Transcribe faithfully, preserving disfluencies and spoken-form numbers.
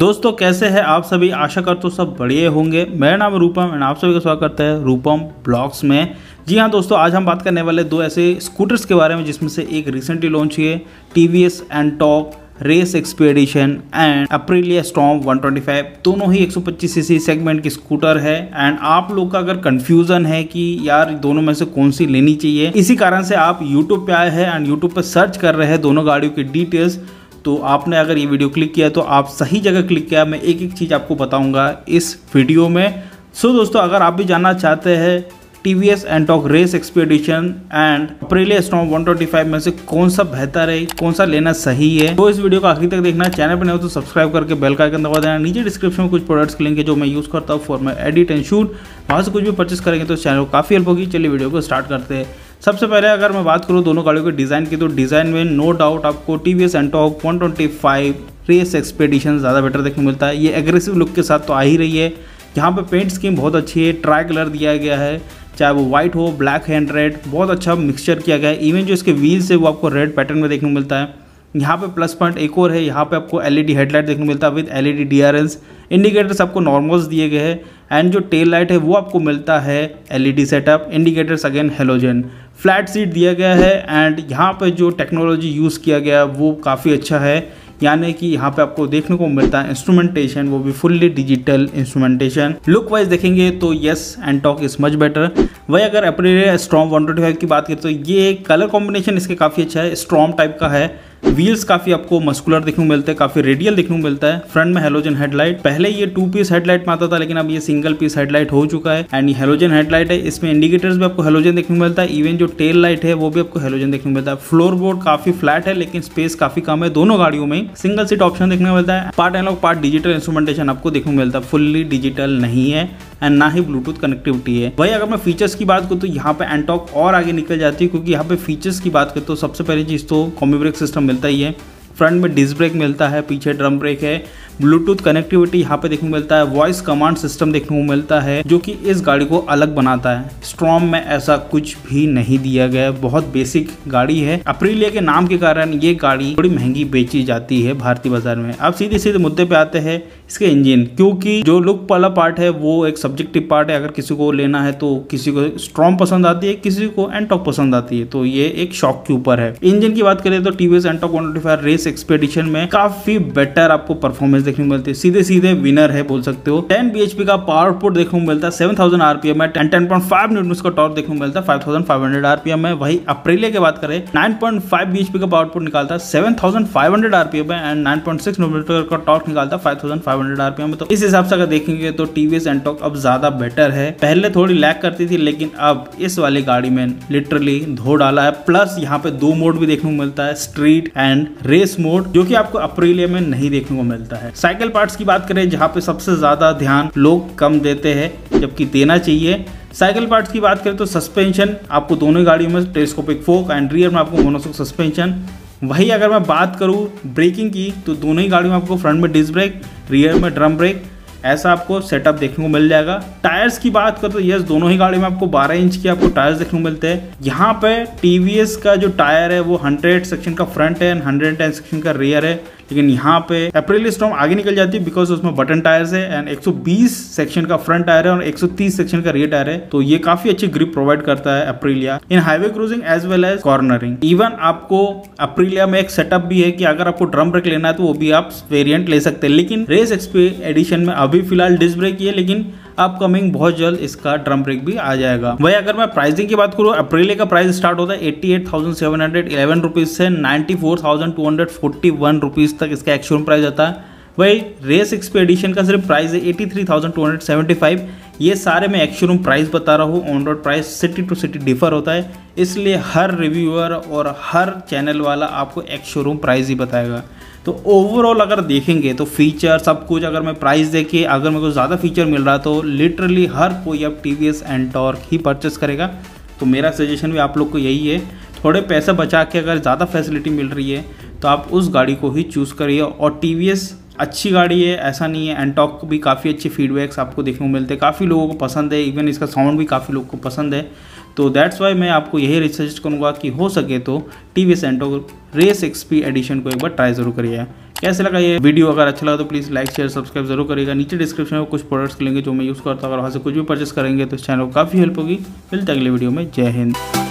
दोस्तों कैसे हैं आप सभी, आशा करता हूँ सब बढ़िया होंगे। मेरा नाम है रूपम और आप सभी का स्वागत करता है रूपम ब्लॉग्स में। जी हाँ दोस्तों, आज हम बात करने वाले दो ऐसे स्कूटर्स के बारे में जिसमें से एक रिसेंटली लॉन्च हुई है T V S Ntorq race expedition and Aprilia Storm one twenty five. दोनों ही एक सौ पच्चीस सीसी सेगमेंट की स्कूटर है। एंड आप लोग का अगर कंफ्यूजन है कि यार दोनों में से कौन सी लेनी चाहिए, इसी कारण से आप यूट्यूब पे आए हैं एंड यूट्यूब पे सर्च कर रहे हैं दोनों गाड़ियों की डिटेल्स, तो आपने अगर ये वीडियो क्लिक किया तो आप सही जगह क्लिक किया। मैं एक एक चीज़ आपको बताऊंगा इस वीडियो में। सो so, दोस्तों अगर आप भी जानना चाहते हैं T V S Ntorq race expedition and Aprilia Storm one twenty five में से कौन सा बेहतर है, कौन सा लेना सही है, तो इस वीडियो को आखिर तक देखना। चैनल पर नहीं हो तो सब्सक्राइब करके बेल का आइकन दबा देना। नीचे डिस्क्रिप्शन में कुछ प्रोडक्ट्स के लिंक है जो मैं यूज़ करता हूँ for my edit and shoot, वहाँ से कुछ भी परचेस करेंगे तो चैनल को काफ़ी हेल्प होगी। चलिए वीडियो को स्टार्ट करते हैं। सबसे पहले अगर मैं बात करूँ दोनों गाड़ियों के डिज़ाइन की, तो डिज़ाइन में नो डाउट आपको T V S Ntorq one twenty five race expedition ज़्यादा बेटर देखने को मिलता है। ये एग्रेसिव लुक के साथ तो आ ही रही है। यहाँ पे पेंट स्कीम बहुत अच्छी है, ट्राई कलर दिया गया है, चाहे वो व्हाइट हो ब्लैक है एंड रेड, बहुत अच्छा मिक्सचर किया गया है। इवन जो इसके व्हील्स है वो आपको रेड पैटर्न में देखने को मिलता है। यहाँ पे प्लस पॉइंट एक और है, यहाँ पे आपको एल ई डी हेडलाइट देखने को मिलता है with L E D D R Ls. Indicators आपको नॉर्मल्स दिए गए हैं एंड जो टेल लाइट है वो आपको मिलता है L E D setup. Indicators again halogen. Flat seat दिया गया है एंड यहाँ पे जो टेक्नोलॉजी यूज़ किया गया है वो काफ़ी अच्छा है, यानी कि यहाँ पे आपको देखने को मिलता है इंस्ट्रूमेंटेशन, वो भी fully digital instrumentation. Look wise देखेंगे तो yes Ntorq is much better. वही अगर Aprilia Storm one twenty five की बात करें तो ये कलर कॉम्बिनेशन इसके काफ़ी अच्छा है, स्टॉर्म टाइप का है। व्हील्स काफ़ी आपको मस्कुलर देखने को मिलते हैं, काफ़ी रेडियल देखने को मिलता है। फ्रंट में हेलोजन हेडलाइट, पहले ये टू पीस हेडलाइट में आता था लेकिन अब ये सिंगल पीस हेडलाइट हो चुका है एंड ये हेलोजन हेडलाइट है। इसमें इंडिकेटर्स भी आपको हेलोजन देखने को मिलता है, इवन जो टेल लाइट है वो भी आपको हेलोजन देखने को मिलता है। फ्लोर बोर्ड काफ़ी फ्लैट है लेकिन स्पेस काफ़ी कम है दोनों गाड़ियों में। सिंगल सीट ऑप्शन देखने को मिलता है। Part analogue part digital instrumentation आपको देखने को मिलता है, फुल्ली डिजिटल नहीं है एंड ना ही ब्लूटूथ कनेक्टिविटी है। वही अगर मैं फीचर्स की बात करूँ तो यहाँ पे एंटॉर्क और आगे निकल जाती है, क्योंकि यहाँ पे फीचर्स की बात करें तो सबसे पहली चीज़ तो कॉम्बी ब्रेक सिस्टम मिलता ही है। फ्रंट में डिस्क ब्रेक मिलता है, पीछे ड्रम ब्रेक है। ब्लूटूथ कनेक्टिविटी यहाँ पे देखने को मिलता है। वॉइस कमांड सिस्टम देखने को मिलता है जो कि इस गाड़ी को अलग बनाता है। स्टॉर्म में ऐसा कुछ भी नहीं दिया गया है, बहुत बेसिक गाड़ी है। अप्रिलिया के नाम के कारण ये गाड़ी थोड़ी महंगी बेची जाती है भारतीय बाजार में। अब सीधे सीधे मुद्दे पे आते हैं इसके इंजन, क्योंकि जो लुक वाला पार्ट है वो एक सब्जेक्टिव पार्ट है। अगर किसी को लेना है तो किसी को स्टॉर्म पसंद आती है, किसी को एंटॉर्क पसंद आती है, तो ये एक शौक के ऊपर है। इंजन की बात करें तो T V S Ntorq one twenty five race expedition में काफी बेटर आपको परफॉर्मेंस देखने को मिलती है, सीधे सीधे विनर है बोल सकते हो। टेन बी एच पी का पावर आउटपुट देखने को मिलता है, seven thousand R P M है, टेन पॉइंट फाइव न्यूटन का टॉर्क देखने को मिलता है, five thousand five hundred R P M है। वही अप्रिलिया की बात करें nine point five B H P का पावर आउटपुट निकालता है, seven thousand five hundred R P M है and nine point six newton का टॉर्क निकालता है, five thousand five hundred R P M है। तो इस हिसाब से अगर देखेंगे तो टी वी एस एंटॉर्क अब ज्यादा बेटर है। पहले थोड़ी लैग करती थी लेकिन अब इस वाली गाड़ी में लिटरली धो डाला है। प्लस यहाँ पे दो मोड भी देखने को मिलता है, स्ट्रीट एंड रेस मोड, जो कि आपको अप्रिलिया में नहीं देखने को मिलता है। साइकिल पार्ट्स की बात करें जहाँ पे सबसे ज्यादा ध्यान लोग कम देते हैं जबकि देना चाहिए। साइकिल पार्ट्स की बात करें तो सस्पेंशन आपको दोनों गाड़ियों में टेलीस्कोपिक फोक एंड रियर में आपको मोनोशॉक सस्पेंशन। वही अगर मैं बात करूँ ब्रेकिंग की तो दोनों ही गाड़ियों में आपको फ्रंट में डिस्क ब्रेक, रियर में ड्रम ब्रेक, ऐसा आपको सेटअप देखने को मिल जाएगा। टायर्स की बात करें तो यस दोनों ही गाड़ी में आपको बारह इंच के आपको टायर्स देखने को मिलते हैं। यहाँ पे टी वी एस का जो टायर है वो हंड्रेड सेक्शन का फ्रंट है एंड हंड्रेड टेन सेक्शन का रियर है, लेकिन यहाँ पे अप्रिलिया स्टॉर्म आगे निकल जाती है बिकॉज उसमें बटन टायर्स है एंड एक सौ बीस सेक्शन का फ्रंट टायर है और एक सौ तीस सेक्शन का रियर टायर है, तो ये काफी अच्छी ग्रिप प्रोवाइड करता है Aprilia in highway cruising as well as cornering. Even आपको अप्रिलिया में एक सेटअप भी है कि अगर आपको ड्रम ब्रेक लेना है तो वो भी आप वेरिएंट ले सकते हैं, लेकिन रेस एक्सपीडिशन में अभी फिलहाल डिस्क ब्रेक ही है, लेकिन अपकमिंग बहुत जल्द इसका ड्रम ब्रेक भी आ जाएगा। वही अगर मैं प्राइसिंग की बात करूँ, अप्रिलिया का प्राइस स्टार्ट होता है eighty eight thousand seven hundred eleven rupees से ninety four thousand two hundred forty one rupees तक इसका एक्चुअल प्राइस आता है। वही रेस एक्सपीडिशन का सिर्फ प्राइस है eighty three thousand two hundred seventy five. ये सारे मैं एक्चुअल प्राइस बता रहा हूँ, on road price city to city differ होता है, इसलिए हर रिव्यूअर और हर चैनल वाला आपको एक्चुअल प्राइस ही बताएगा। तो ओवरऑल अगर देखेंगे तो फीचर सब कुछ, अगर मैं प्राइस देखे अगर मेरे को ज़्यादा फीचर मिल रहा है तो लिटरली हर कोई अब टी वी एस एंटॉर्क ही परचेस करेगा। तो मेरा सजेशन भी आप लोग को यही है, थोड़े पैसे बचा के अगर ज़्यादा फैसिलिटी मिल रही है तो आप उस गाड़ी को ही चूज़ करिए। और टी वी एस अच्छी गाड़ी है ऐसा नहीं है, एंटॉर्क भी काफ़ी अच्छे फीडबैक्स आपको देखने को मिलते हैं, काफ़ी लोगों को पसंद है, इवन इसका साउंड भी काफ़ी लोगों को पसंद है। तो दैट्स वाई मैं आपको यही सजेस्ट करूँगा कि हो सके तो T V S Ntorq race XP edition को एक बार ट्राई ज़रूर करिए। कैसे लगा ये वीडियो? अगर अच्छा लगा तो प्लीज़ लाइक शेयर सब्सक्राइब जरूर करिएगा। नीचे डिस्क्रिप्शन में कुछ प्रोडक्ट्स लेंगे जो मैं यूज़ करता हूँ, अगर वहाँ से कुछ भी परचेस करेंगे तो इस चैनल को काफ़ी हेल्प होगी। मिलते हैं अगले वीडियो में। जय हिंद।